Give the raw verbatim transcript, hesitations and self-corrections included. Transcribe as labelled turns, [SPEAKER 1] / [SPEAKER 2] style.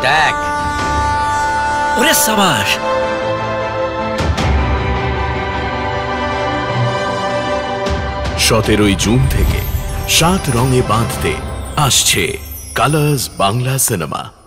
[SPEAKER 1] দেখ। ওরে সাবাস।
[SPEAKER 2] সতেরোই জুন থেকে সাত রঙে বাঁধতে আসছে কালার্স বাংলা সিনেমা।